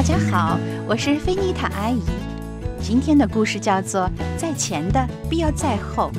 家好，我是菲妮塔阿姨。今天的故事叫做《在前的必要在后》。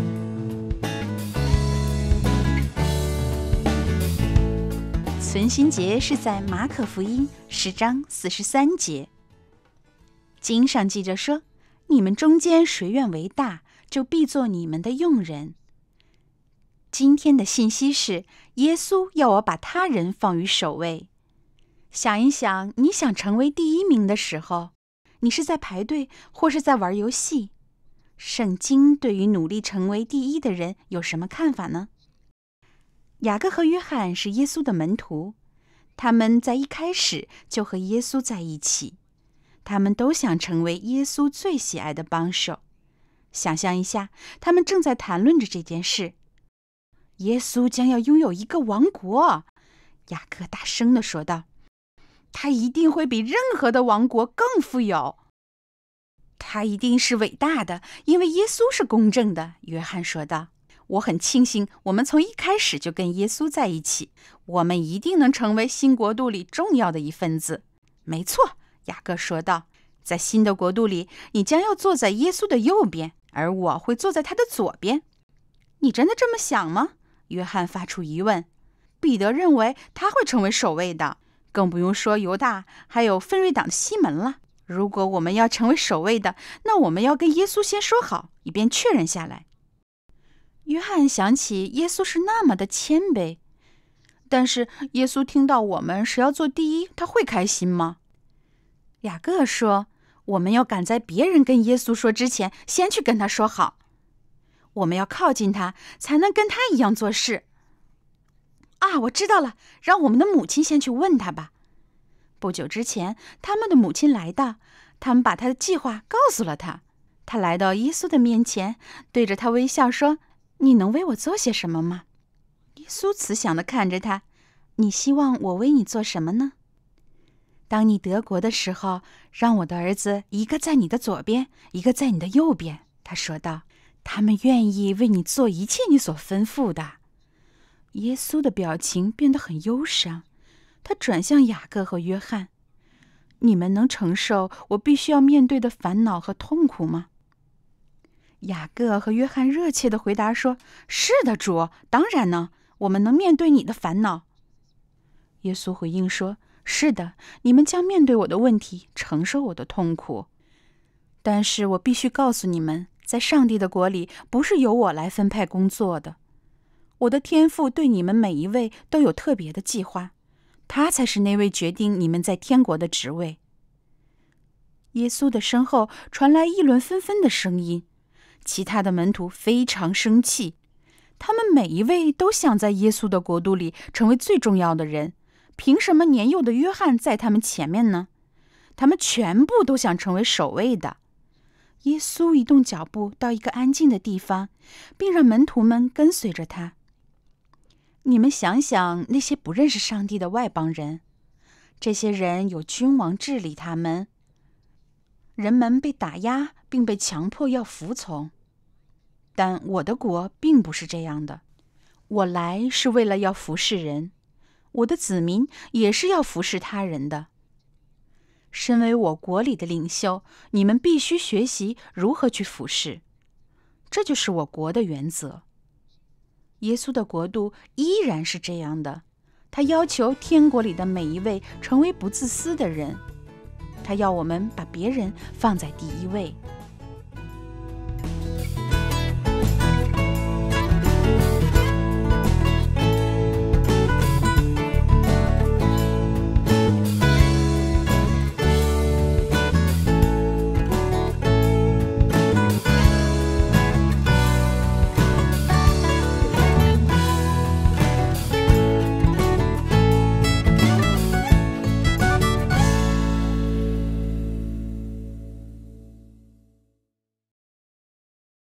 存心节是在马可福音10章43节。经上记着说：“你们中间谁愿为大，就必做你们的用人。”今天的信息是，耶稣要我把他人放于首位。想一想，你想成为第一名的时候，你是在排队或是在玩游戏？圣经对于努力成为第一的人有什么看法呢？雅各和约翰是耶稣的门徒，他们在一开始就和耶稣在一起，他们都想成为耶稣最喜爱的帮手。想象一下，他们正在谈论着这件事。耶稣将要拥有一个王国，雅各大声地说道。他一定会比任何的王国更富有。他一定是伟大的，因为耶稣是公正的，约翰说道。我很庆幸我们从一开始就跟耶稣在一起，我们一定能成为新国度里重要的一份子。没错，雅各说道，在新的国度里，你将要坐在耶稣的右边，而我会坐在他的左边。你真的这么想吗？约翰发出疑问。彼得认为他会成为首位的，更不用说犹大还有奋锐党的西门了。如果我们要成为首位的，那我们要跟耶稣先说好，以便确认下来。约翰想起耶稣是那么的谦卑，但是耶稣听到我们是要做第一，他会开心吗？雅各说，我们要赶在别人跟耶稣说之前，先去跟他说好。我们要靠近他，才能跟他一样做事。我知道了，让我们的母亲先去问他吧。不久之前，他们的母亲来到，他们把他的计划告诉了他。他来到耶稣的面前，对着他微笑说：“你能为我做些什么吗？”耶稣慈祥地看着他：“你希望我为你做什么呢？当你得国的时候，让我的儿子一个在你的左边，一个在你的右边。”他说道：“他们愿意为你做一切你所吩咐的。”耶稣的表情变得很忧伤，他转向雅各和约翰：“你们能承受我必须要面对的烦恼和痛苦吗？”雅各和约翰热切地回答说：“是的，主，当然呢，我们能面对你的烦恼。”耶稣回应说：“是的，你们将面对我的问题，承受我的痛苦。但是我必须告诉你们，在上帝的国里，不是由我来分派工作的。我的天父对你们每一位都有特别的计划，他才是那位决定你们在天国的职位。”耶稣的身后传来议论纷纷的声音，其他的门徒非常生气，他们每一位都想在耶稣的国度里成为最重要的人，凭什么年幼的约翰在他们前面呢？他们全部都想成为首位的。耶稣移动脚步到一个安静的地方，并让门徒们跟随着他。你们想想那些不认识上帝的外邦人，这些人有君王治理他们，人们被打压并被强迫要服从。但我的国并不是这样的，我来是为了要服侍人，我的子民也是要服侍他人的。身为我国里的领袖，你们必须学习如何去服侍，这就是我国的原则。耶稣的国度依然是这样的，他要求天国里的每一位成为不自私的人，他要我们把别人放在第一位。